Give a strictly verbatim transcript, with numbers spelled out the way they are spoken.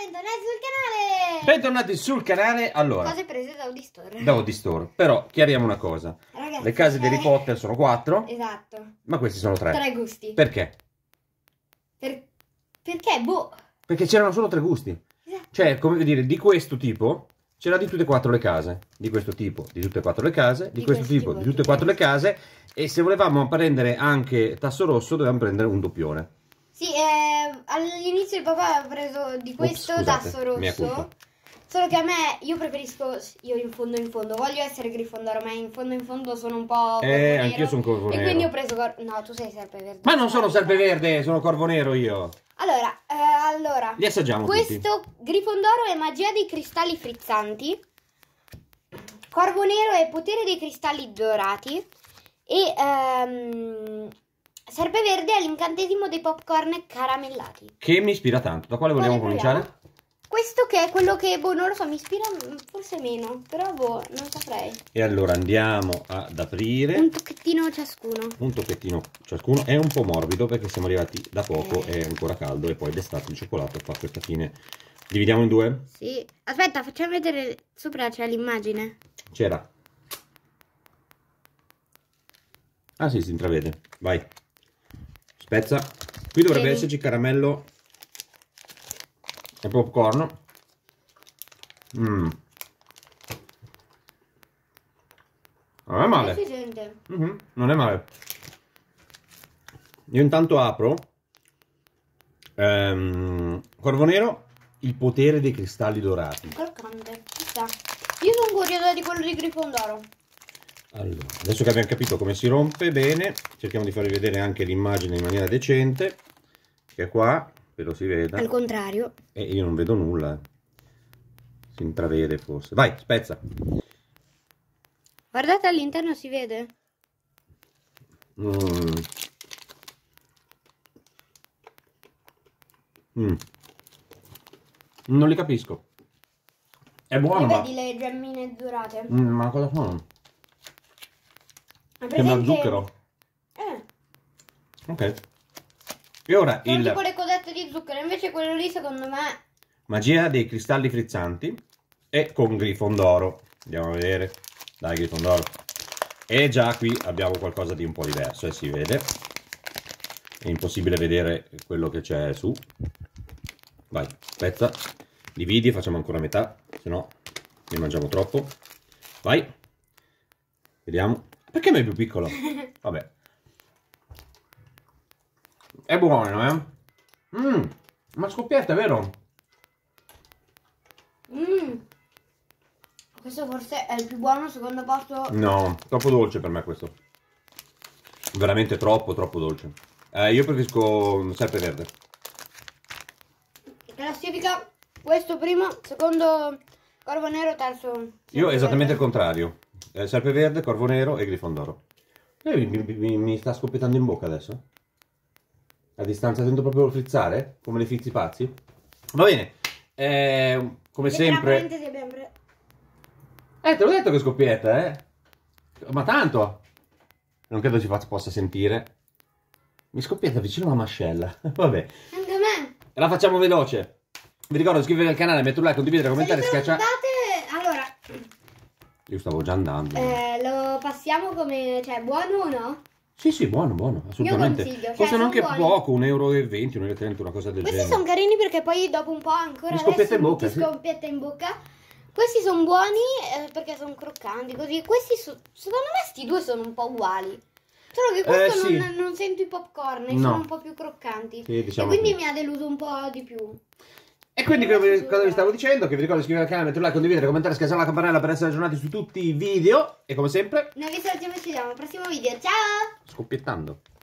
bentornati sul canale! Bentornati sul canale. Allora, cose prese da Audi Store. Da Audi Store. Però chiariamo una cosa. Ragazzi, le case di Harry eh, Potter sono quattro. Esatto. Ma questi sono tre. Tre gusti. Perché? Per... Perché? Boh. Perché c'erano solo tre gusti. Esatto. Cioè, come dire, di questo tipo c'era di tutte e quattro le case. Di questo tipo, di tutte e quattro le case. Di, di questo, questo tipo, tipo, di tutte e quattro le case. E se volevamo prendere anche tasso rosso, dovevamo prendere un doppione. Sì, eh, all'inizio il papà aveva preso di questo Ops, scusate, tasso rosso. Solo che a me, io preferisco, io in fondo in fondo, voglio essere Grifondoro, ma in fondo in fondo sono un po' Eh, anch'io sono Corvo Nero. E quindi ho preso, no, tu sei Serpeverde. Ma non sono Serpeverde, sono Corvo Nero io. Allora, eh, allora. Li assaggiamo questo tutti. Grifondoro è magia dei cristalli frizzanti. Corvo Nero è potere dei cristalli dorati. E ehm, Serpeverde è l'incantesimo dei popcorn caramellati. Che mi ispira tanto. Da quale vogliamo Quale cominciare? proviamo? Questo che è quello che, boh, non lo so, mi ispira forse meno, però boh, non saprei. E allora andiamo ad aprire. Un tocchettino ciascuno. Un tocchettino ciascuno. È un po' morbido perché siamo arrivati da poco, eh. è ancora caldo e poi d'estate il cioccolato fa questa fine. Dividiamo in due? Sì. Aspetta, facciamo vedere, sopra c'è l'immagine. C'era. Ah sì, si intravede. Vai. Spezza. Qui dovrebbe Vedi? esserci caramello e popcorn. Mm. Non è male. Si sente. Mm-hmm. Non è male. Io intanto apro. Ehm, Corvo Nero, il potere dei cristalli dorati. Croccante. Ci sta. Io sono curiosa di quello di Grifondoro. Allora, adesso che abbiamo capito come si rompe bene, cerchiamo di farvi vedere anche l'immagine in maniera decente, che è qua, spero si veda. Al contrario. E io non vedo nulla. Si intravede forse. Vai, spezza. Guardate all'interno, si vede? Mm. Mm. Non li capisco. È buono, E ma... vedi le gemmine dorate? Mm, ma cosa sono? Presente... Sembra zucchero. Eh. Ok. E ora Sono il... tipo le cosette di zucchero, invece quello lì secondo me... Magia dei cristalli frizzanti e con Grifondoro. Andiamo a vedere. Dai, Grifondoro. E già qui abbiamo qualcosa di un po' diverso, e eh, si vede. È impossibile vedere quello che c'è su. Vai, spezza. Dividi, facciamo ancora metà, se no ne mangiamo troppo. Vai. Vediamo. Perché mi è più piccolo? Vabbè. È buono, eh? Mmm, ma scoppietta, vero? Mmm. Questo forse è il più buono, secondo posto... No, troppo dolce per me questo. Veramente troppo, troppo dolce. Eh, io preferisco Serpeverde. Classifica, questo primo, secondo Corvo Nero, terzo... Io esattamente il contrario. Eh, Serpeverde, Corvo Nero e Grifondoro. Eh, mi, mi, mi sta scoppiettando in bocca adesso. A distanza sento proprio frizzare, come le frizzi pazzi. Va bene. Eh, come sempre... Eh, te l'ho detto che scoppietta, eh. Ma tanto. Non credo ci faccia, possa sentire. Mi scoppietta vicino alla mascella. Vabbè. Anche a me. La facciamo veloce. Vi ricordo di iscrivervi al canale, mettere un like, condividere, commentare, schiacciare. Allora. Io stavo già andando. Eh, lo passiamo come... Cioè, buono o no? Sì, sì, buono, buono, assolutamente. Io consiglio. Costano cioè, anche buoni. poco, un euro e venti, un euro e trenta, una cosa del Questi genere. sono carini perché poi dopo un po' ancora Mi scoppietta adesso in bocca, ti sì. scoppietta in bocca. Questi sono buoni eh, perché sono croccanti, così. Questi, so, secondo me, sti due sono un po' uguali. Solo che questo eh, sì. non, non sento i popcorn, No. sono un po' più croccanti. Sì, diciamo e quindi sì. mi ha deluso un po' di più. E quindi cosa vi stavo dicendo? Che vi ricordo di iscrivervi al canale, mettere un like, condividere, commentare, schiacciare la campanella per essere aggiornati su tutti i video. E come sempre... Noi vi salutiamo e ci vediamo al prossimo video. Ciao! Scoppiettando.